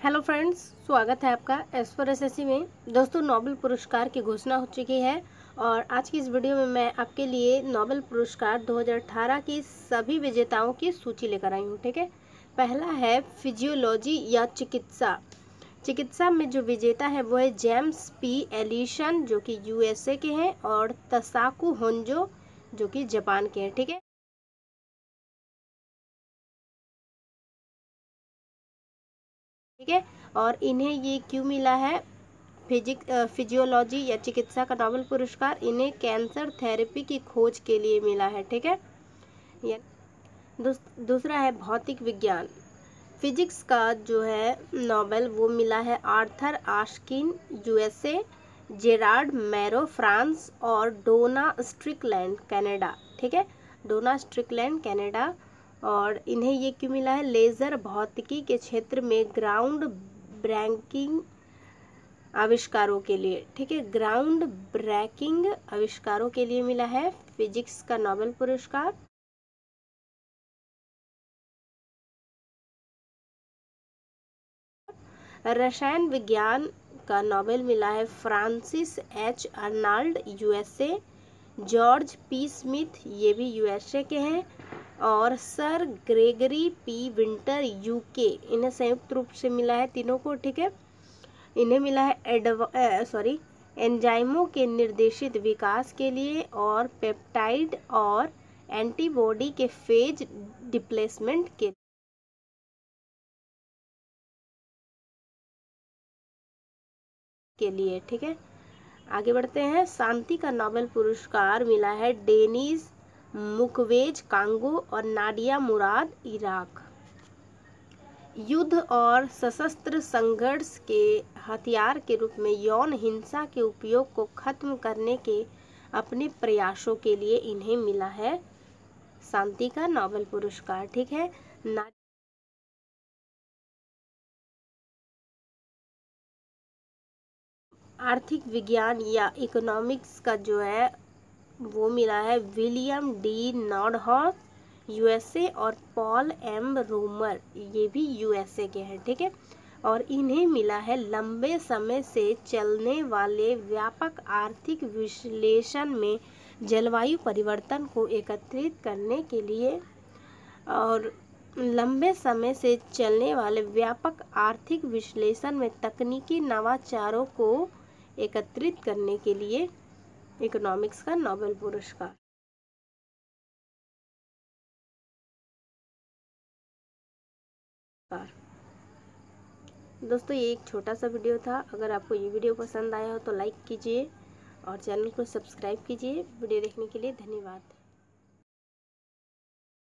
Hello friends, स्वागत है आपका एस4एसएससी में। दोस्तों, नोबेल पुरस्कार की घोषणा हो चुकी है और आज की इस वीडियो में मैं आपके लिए नोबेल पुरस्कार 2018 की सभी विजेताओं की सूची लेकर आई हूँ। ठीक है, पहला है फिजियोलॉजी या चिकित्सा। चिकित्सा में जो विजेता है वो है जेम्स पी एलिसन जो कि यूएसए के हैं और तसाकु होंजो जो कि जापान के हैं। ठीक है, और इन्हें ये क्यों मिला है फिजियोलॉजी या चिकित्सा का नोबेल पुरस्कार? इन्हें कैंसर थेरेपी की खोज के लिए मिला है। ठीक है, ये दूसरा है भौतिक विज्ञान। फिजिक्स का जो है नोबेल वो मिला है Arthur Ashkin USA, Gerard Mourou France और डोना स्ट्रिकलैंड कनाडा। ठीक है, डोना स्ट्रिकलैंड कनाडा। और इन्हें ये क्यों मिला है? लेज़र भौतिकी के क्षेत्र में ग्राउंड ब्रेकिंग आविष्कारों के लिए। ठीक है, ग्राउंड ब्रेकिंग आविष्कारों के लिए मिला है फिजिक्स का नोबेल पुरस्कार। रसायन विज्ञान का नोबेल मिला है Francis H Arnold USA, George P Smith ये भी यूएसए के हैं और sir Gregory P Winter UK. इन्हें संयुक्त रूप से मिला है तीनों को। ठीक है, इन्हें मिला है एंजाइमों के निर्देशित विकास के लिए और पेप्टाइड और एंटीबॉडी के फेज डिप्लेसमेंट के लिए। ठीक है, आगे बढ़ते हैं। शांति का नोबेल पुरस्कार मिला है डेनिस मुकवेज कांगो और नाडिया मुराद इराक। युद्ध और सशस्त्र संघर्ष के हथियार के रूप में यौन हिंसा के उपयोग को खत्म करने के अपने प्रयासों के लिए इन्हें मिला है शांति का नोबेल पुरस्कार। ठीक है, आर्थिक विज्ञान या इकोनॉमिक्स का जो है वो मिला है विलियम डी नॉर्डहॉफ यूएसए और पॉल एम रोमर ये भी यूएसए के हैं। ठीक है, और इन्हें मिला है लंबे समय से चलने वाले व्यापक आर्थिक विश्लेषण में जलवायु परिवर्तन को एकत्रित करने के लिए और लंबे समय से चलने वाले व्यापक आर्थिक विश्लेषण में तकनीकी नवाचारों को एकत्रित करने के लिए इकोनॉमिक्स का नोबेल पुरस्कार। दोस्तों, ये एक छोटा सा वीडियो था। अगर आपको ये वीडियो पसंद आया हो तो लाइक कीजिए और चैनल को सब्सक्राइब कीजिए। वीडियो देखने के लिए धन्यवाद।